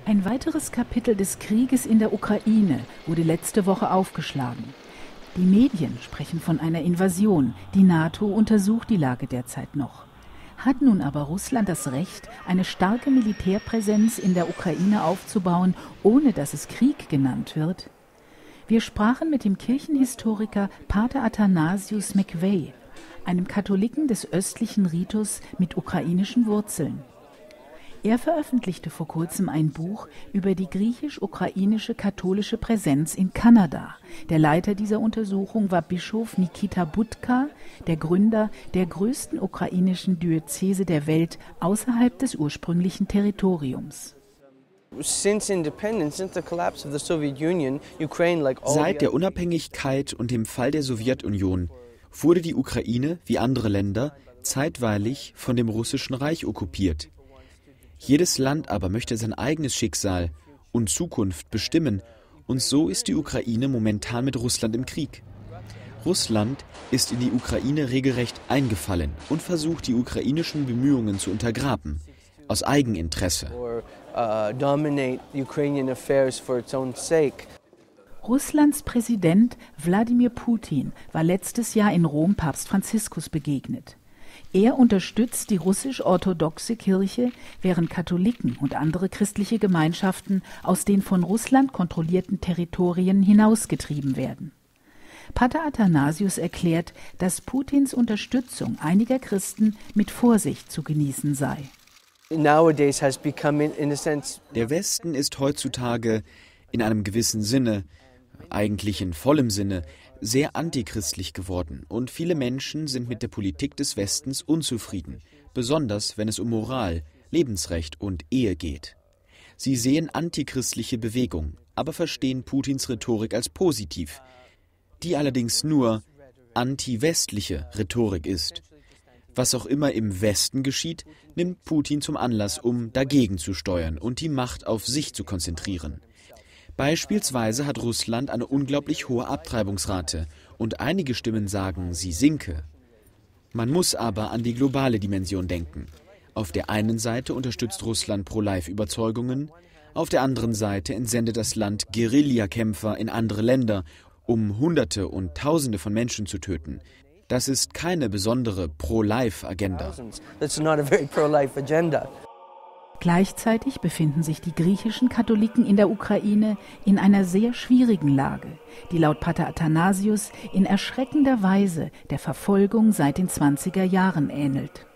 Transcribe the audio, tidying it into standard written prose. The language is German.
Ein weiteres Kapitel des Krieges in der Ukraine wurde letzte Woche aufgeschlagen. Die Medien sprechen von einer Invasion. Die NATO untersucht die Lage derzeit noch. Hat nun aber Russland das Recht, eine starke Militärpräsenz in der Ukraine aufzubauen, ohne dass es Krieg genannt wird? Wir sprachen mit dem Kirchenhistoriker Pater Athanasius McVey, einem Katholiken des östlichen Ritus mit ukrainischen Wurzeln. Er veröffentlichte vor kurzem ein Buch über die griechisch-ukrainische katholische Präsenz in Kanada. Der Leiter dieser Untersuchung war Bischof Nikita Budka, der Gründer der größten ukrainischen Diözese der Welt außerhalb des ursprünglichen Territoriums. Seit der Unabhängigkeit und dem Fall der Sowjetunion wurde die Ukraine, wie andere Länder, zeitweilig von dem Russischen Reich okkupiert. Jedes Land aber möchte sein eigenes Schicksal und Zukunft bestimmen, und so ist die Ukraine momentan mit Russland im Krieg. Russland ist in die Ukraine regelrecht eingefallen und versucht, die ukrainischen Bemühungen zu untergraben, aus Eigeninteresse. Russlands Präsident Wladimir Putin war letztes Jahr in Rom Papst Franziskus begegnet. Er unterstützt die russisch-orthodoxe Kirche, während Katholiken und andere christliche Gemeinschaften aus den von Russland kontrollierten Territorien hinausgetrieben werden. Pater Athanasius erklärt, dass Putins Unterstützung einiger Christen mit Vorsicht zu genießen sei. Der Westen ist heutzutage in einem gewissen Sinne, eigentlich in vollem Sinne, sehr antichristlich geworden, und viele Menschen sind mit der Politik des Westens unzufrieden, besonders wenn es um Moral, Lebensrecht und Ehe geht. Sie sehen antichristliche Bewegung, aber verstehen Putins Rhetorik als positiv, die allerdings nur anti-westliche Rhetorik ist. Was auch immer im Westen geschieht, nimmt Putin zum Anlass, um dagegen zu steuern und die Macht auf sich zu konzentrieren. Beispielsweise hat Russland eine unglaublich hohe Abtreibungsrate und einige Stimmen sagen, sie sinke. Man muss aber an die globale Dimension denken. Auf der einen Seite unterstützt Russland Pro-Life-Überzeugungen, auf der anderen Seite entsendet das Land Guerillakämpfer in andere Länder, um Hunderte und Tausende von Menschen zu töten. Das ist keine besondere Pro-Life-Agenda. Gleichzeitig befinden sich die griechischen Katholiken in der Ukraine in einer sehr schwierigen Lage, die laut Pater Athanasius in erschreckender Weise der Verfolgung seit den 20er Jahren ähnelt.